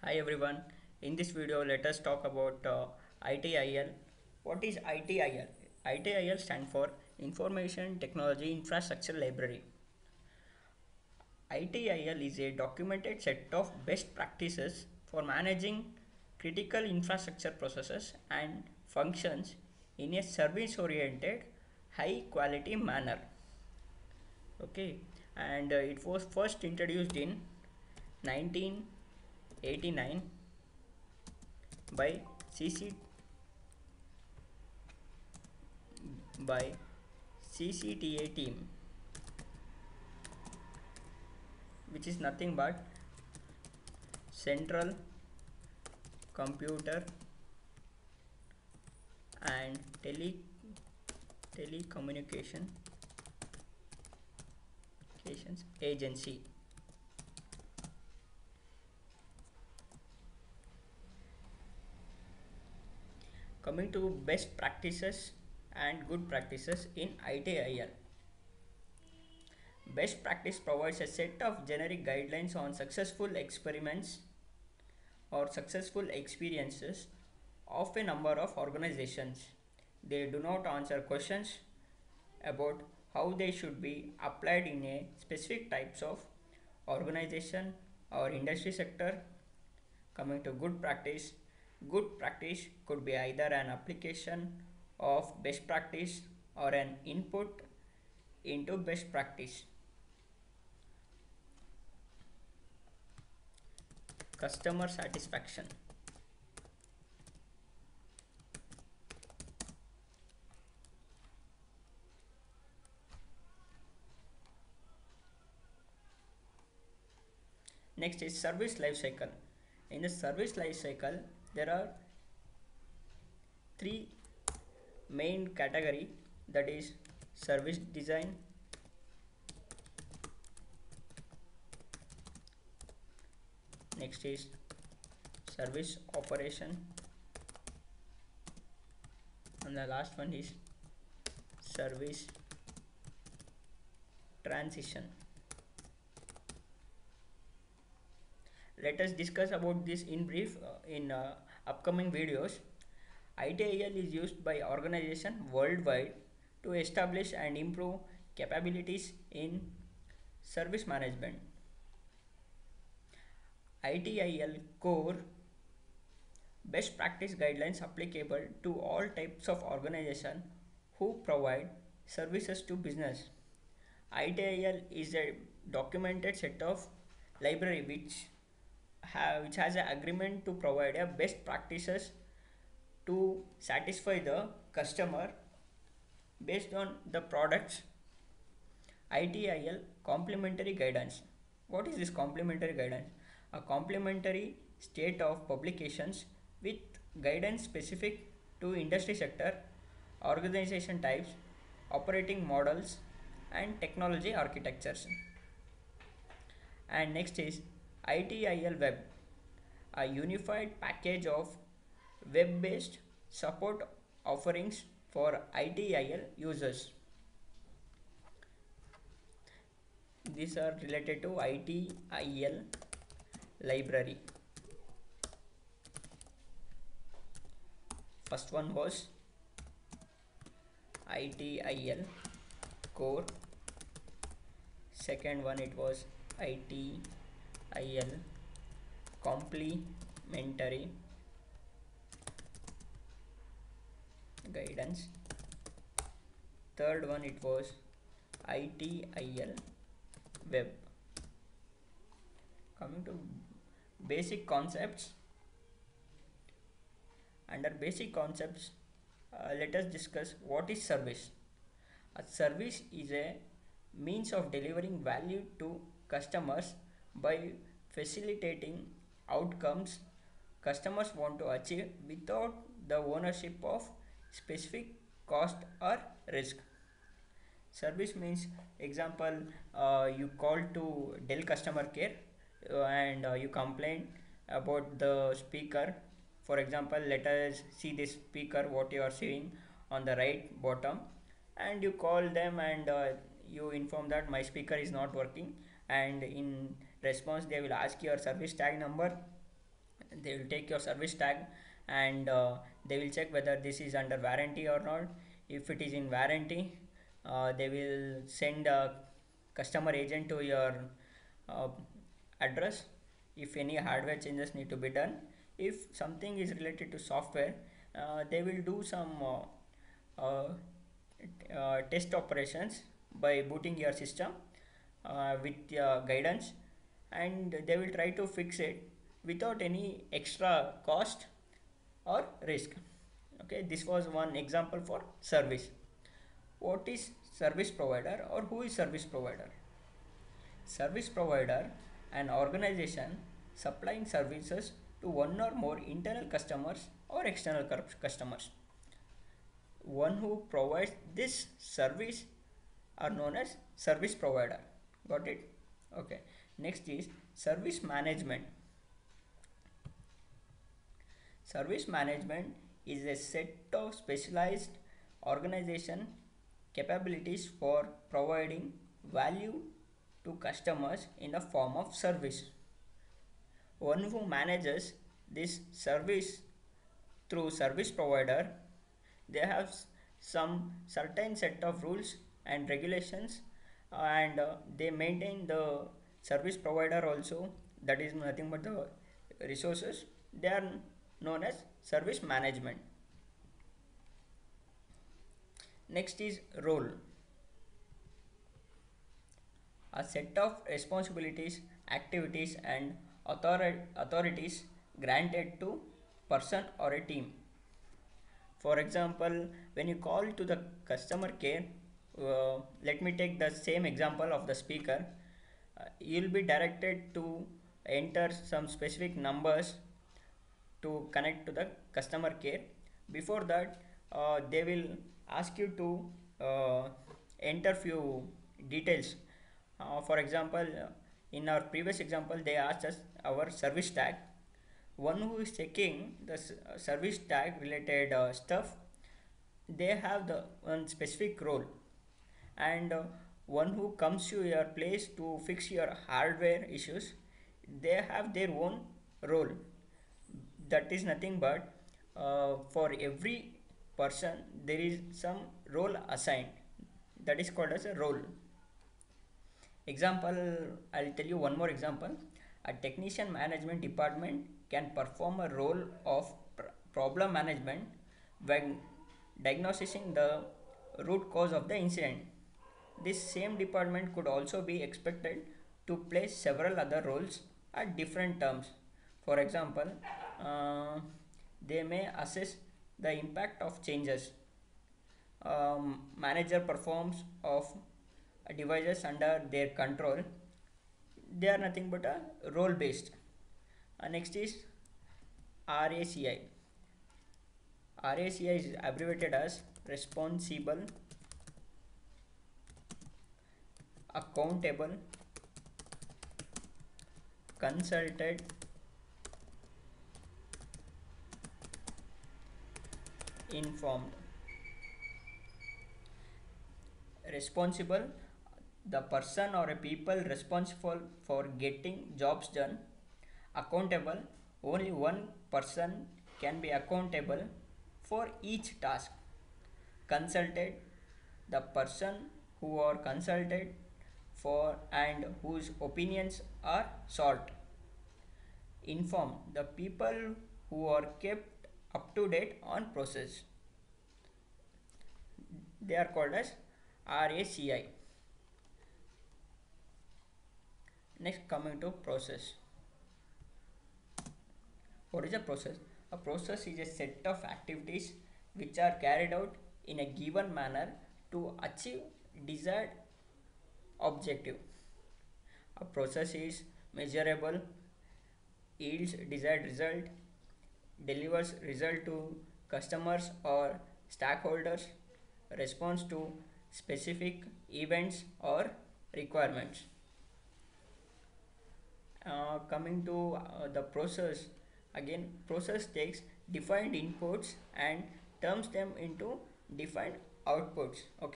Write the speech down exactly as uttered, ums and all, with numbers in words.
Hi everyone. In this video, let us talk about uh, I T I L. What is I T I L? I T I L stands for Information Technology Infrastructure Library. I T I L is a documented set of best practices for managing critical infrastructure processes and functions in a service oriented, high quality manner. Okay, and uh, it was first introduced in nineteen eighty-nine by C C by C C T A team, which is nothing but Central Computer and Tele Telecommunication Agency. Coming to best practices and good practices in I T I L. Best practice provides a set of generic guidelines on successful experiments or successful experiences of a number of organizations. They do not answer questions about how they should be applied in a specific types of organization or industry sector. Coming to good practice, good practice could be either an application of best practice or an input into best practice. Customer satisfaction. Next is service life cycle. In the service life cycle, there are three main category, that is service design, next is service operation, and the last one is service transition. Let us discuss about this in brief uh, in uh, upcoming videos. I T I L is used by organizations worldwide to establish and improve capabilities in service management. I T I L core best practice guidelines applicable to all types of organization who provide services to business. I T I L is a documented set of library which have which has an agreement to provide a best practices to satisfy the customer based on the products. I T I L complementary guidance. What is this complementary guidance? A complementary state of publications with guidance specific to industry sector, organization types, operating models, and technology architectures. And next is I T I L Web, a unified package of web based support offerings for I T I L users. These are related to I T I L library. First one was I T I L core, second one it was I T I L complementary guidance, third one it was I T I L web. Coming to basic concepts, under basic concepts uh, let us discuss what is service. A service is a means of delivering value to customers by facilitating outcomes customers want to achieve without the ownership of specific cost or risk. Service means, example, uh, you call to Dell customer care uh, and uh, you complain about the speaker. For example, let us see this speaker what you are seeing on the right bottom, and you call them and uh, you inform that my speaker is not working, and in response they will ask your service tag number They will take your service tag, and uh, they will check whether this is under warranty or not. If it is in warranty, uh, they will send a customer agent to your uh, address if any hardware changes need to be done. If something is related to software, uh, they will do some uh, uh, uh, test operations by booting your system uh, with uh, guidance, and they will try to fix it without any extra cost or risk. Okay, this was one example for service. What is service provider, or who is service provider? Service provider, an organization supplying services to one or more internal customers or external customers. One who provides this service are known as service provider. Got it? Okay. Next is service management. Service management is a set of specialized organization capabilities for providing value to customers in the form of service. One who manages this service through service provider, they have some certain set of rules and regulations, and uh, they maintain the service provider also, that is nothing but the resources. They are known as service management. Next is role. A set of responsibilities, activities and author- authorities granted to person or a team. For example, when you call to the customer care, uh, let me take the same example of the speaker. Uh, you'll be directed to enter some specific numbers to connect to the customer care. Before that, uh, they will ask you to uh, enter few details. Uh, for example, uh, in our previous example, they asked us our service tag. One who is checking the uh, service tag related uh, stuff, they have the one specific role, and uh, one who comes to your place to fix your hardware issues, they have their own role. That is nothing but uh, for every person there is some role assigned, that is called as a role. Example, I'll tell you one more example. A technician management department can perform a role of pr- problem management when diagnosing the root cause of the incident. This same department could also be expected to play several other roles at different terms. For example, uh, they may assess the impact of changes. Um, manager performs of devices under their control. They are nothing but a role based. Uh, next is R A C I. R A C I is abbreviated as responsible, accountable, consulted, informed. Responsible, the person or a people responsible for getting jobs done. Accountable, only one person can be accountable for each task. Consulted, the person who are consulted for and whose opinions are sought. Informed, the people who are kept up to date on process. They are called as R A C I. Next, coming to process. What is a process? A process is a set of activities which are carried out in a given manner to achieve desired objective. A process is measurable, yields desired result, delivers result to customers or stakeholders, responds to specific events or requirements. Uh, coming to uh, the process, again process takes defined inputs and turns them into defined outputs. Okay.